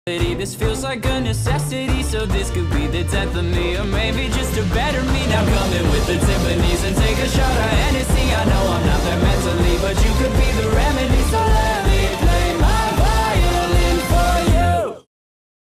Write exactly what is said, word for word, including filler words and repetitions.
This feels like a necessity, so this could be the death of me, or maybe just a better me. Now come in with the Tiffany's and take a shot. I